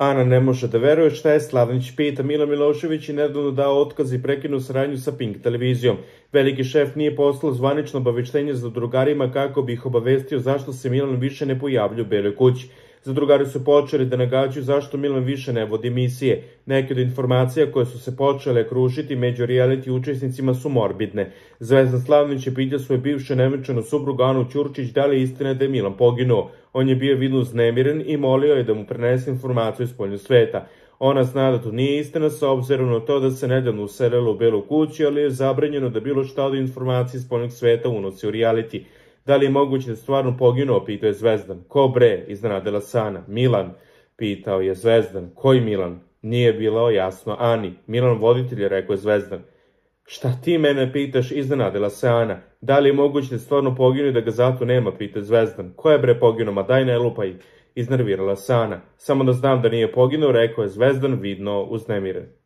Ana ne može da veruje šta je Slavnić pita. Milan Milošević je nedavno dao otkaz i prekinuo saradnju sa Pink televizijom. Veliki šef nije poslao zvanično obaveštenje zadrugarima kako bi ih obavestio zašto se Milan više ne pojavlja u Beloj kući. Zadrugari su počeli da nagađaju zašto Milan više ne vodi emisije. Neke od informacija koje su se počele kružiti među reality učesnicima su morbidne. Zvezdan Slavnić je pitao svoju bivšu nevenčanu suprugu Anu Ćurčić da li je istina da je Milan poginuo. On je bio vidno uznemiren i molio je da mu prenese informaciju iz spoljnog sveta. Ona zna da to nije istina s obzirom na to da se nedavno uselila u Belu kuću, ali je zabranjeno da bilo šta od informacije iz spoljnog sveta unosi u reality. Da li je moguće da je stvarno poginuo, pitao je Zvezdan. Ko bre, iznenadila se Ana. Milan, pitao je Zvezdan. Koji Milan? Nije bilo jasno Ani. Milan voditelj, rekao je Zvezdan. Šta ti mene pitaš, iznenadila se Ana. Da li je moguće da je stvarno poginuo i da ga zato nema, pitao je Zvezdan. Ko je bre poginuo, ma daj ne lupaj, iznervirala se Ana. Samo da znam da nije poginuo, rekao je Zvezdan vidno uznemiren.